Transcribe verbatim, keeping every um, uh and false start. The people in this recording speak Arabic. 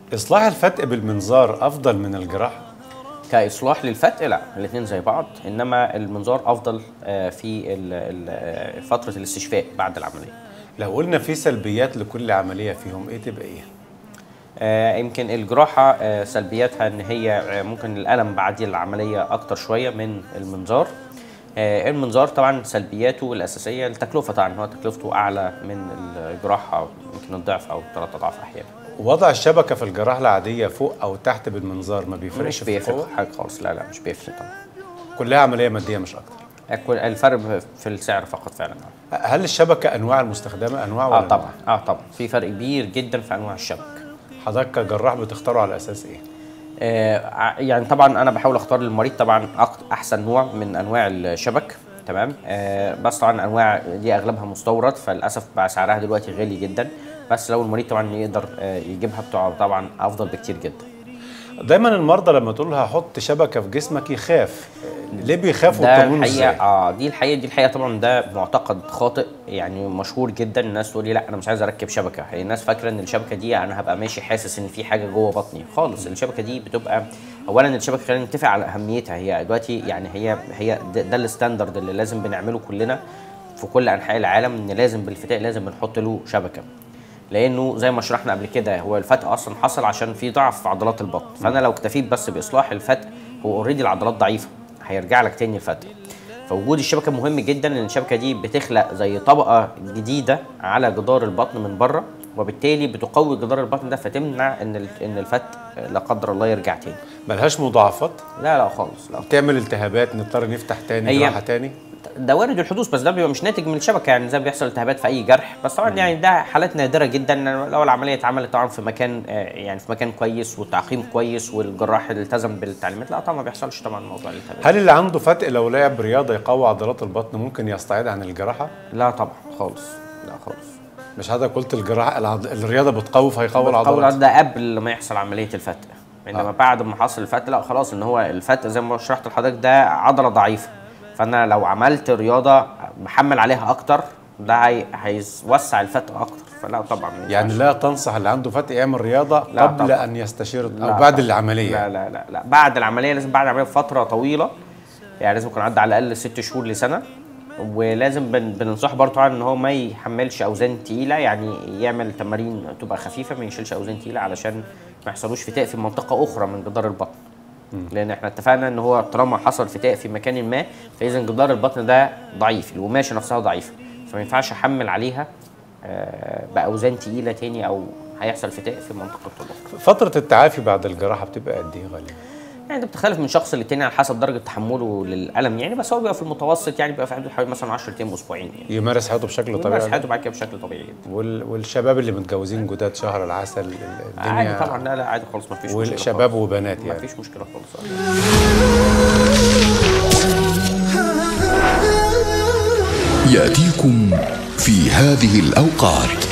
إصلاح الفتق بالمنظار أفضل من الجراحة؟ كإصلاح للفتق لا، الاثنين زي بعض، إنما المنظار أفضل في فترة الاستشفاء بعد العملية. لو قلنا في سلبيات لكل عملية فيهم إيه تبقى إيه؟ آه يمكن الجراحة آه سلبياتها إن هي آه ممكن الألم بعد العملية أكتر شوية من المنظار. آه المنظار طبعا سلبياته الأساسية التكلفة، طبعا هو تكلفته أعلى من الجراحة يمكن الضعف أو ثلاث أضعاف أحيانا. وضع الشبكة في الجراحة العادية فوق أو تحت بالمنظار ما بيفرقش في القوة؟ مش بيفرق حاجة خالص، لا لا مش بيفرق طبعا. كلها عملية مادية مش أكتر. الفرق في السعر فقط فعلا. هل الشبكة أنواع المستخدمة أنواع ولا اه طبعا اه طبعا في فرق كبير جدا في أنواع الشبكة. حضرتك كجراح بتختاره على أساس إيه؟ آه يعني طبعا أنا بحاول أختار للمريض طبعا أحسن نوع من أنواع الشبك، تمام. آه بس طبعا أنواع دي أغلبها مستورد، فللأسف بقى سعرها دلوقتي غالي جدا، بس لو المريض طبعا يقدر آه يجيبها بتوع طبعا أفضل بكتير جدا. دايما المرضى لما تقول لها حط شبكه في جسمك يخاف، ليه بيخافوا؟ ده الحقيقه اه دي الحقيقه دي الحقيقه طبعا ده معتقد خاطئ يعني مشهور جدا. الناس تقول لي لا انا مش عايز اركب شبكه، هي الناس فاكره ان الشبكه دي انا هبقى ماشي حاسس ان في حاجه جوه بطني خالص. الشبكه دي بتبقى اولا الشبكه خلينا نتفق على اهميتها، هي دلوقتي يعني هي هي ده, ده الستاندرد اللي لازم بنعمله كلنا في كل انحاء العالم، ان لازم بالفتاء لازم بنحط له شبكه، لانه زي ما شرحنا قبل كده هو الفتق اصلا حصل عشان في ضعف في عضلات البطن، فانا لو اكتفيت بس باصلاح الفتق هو اوريدي العضلات ضعيفه هيرجع لك تاني الفتق. فوجود الشبكه مهم جدا، لان الشبكه دي بتخلق زي طبقه جديده على جدار البطن من بره، وبالتالي بتقوي جدار البطن ده فتمنع ان ان الفتق لا قدر الله يرجع تاني. ملهاش مضاعفات؟ لا لا خالص لا. بتعمل التهابات نضطر نفتح تاني جراحه تاني؟ ده وارد الحدوث، بس ده بيبقى مش ناتج من الشبكه، يعني زي ما بيحصل التهابات في اي جرح، بس طبعا يعني ده حالات نادره جدا. لو العمليه اتعملت طبعا في مكان يعني في مكان كويس والتعقيم كويس والجراح التزم بالتعليمات، لا طبعا ما بيحصلش طبعا موضوع الالتهابات. هل اللي عنده فتق لو لعب رياضه يقوي عضلات البطن ممكن يستعيد عن الجراحه؟ لا طبعا خالص، لا خالص. مش حضرتك قلت الجراحه العض... الرياضه بتقوي فهيقوي العضلات؟ ده قبل ما يحصل عمليه الفتق، انما آه. بعد ما حصل الفتق لا خلاص، ان هو الفتق زي ما شرحت لحضرتك ده عضله ضعيفه، فانا لو عملت رياضه محمل عليها اكتر ده هي هيوسع الفتق اكتر، فلا طبعا. يعني لا تنصح اللي عنده فتق يعمل رياضه قبل طبعًا. ان يستشير او بعد طبعًا. العمليه؟ لا لا لا لا بعد العمليه لازم، بعد العمليه بفتره طويله، يعني لازم يكون عدى على الاقل ست شهور لسنه، ولازم بننصح برضه طبعا ان هو ما يحملش اوزان تقيله، يعني يعمل تمارين تبقى خفيفه، ما يشيلش اوزان تقيله علشان ما يحصلوش فتاء في منطقه اخرى من جدار البطن. لان احنا اتفقنا ان هو طالما حصل فتاء في مكان ما فاذا جدار البطن ده ضعيف، القماشه نفسها ضعيفه، فما ينفعش احمل عليها باوزان تقيله تاني او هيحصل فتاء في منطقه اخرى. فتره التعافي بعد الجراحه بتبقى قد ايه غالبا؟ يعني ده بتختلف من شخص للتاني على حسب درجه تحمله للالم يعني، بس هو بيبقى في المتوسط يعني بيبقى في حدود حوالي مثلا عشرة ايام اسبوعين يعني. يمارس حياته بشكل طبيعي؟ يمارس حياته بعد كده بشكل طبيعي جدا. وال... والشباب اللي متجوزين جداد شهر العسل الدنيا عادي طبعا؟ لا لا عادي خالص، ما فيش مشكله. والشباب وبنات يعني؟ ما فيش مشكله خالص. يأتيكم في هذه الأوقات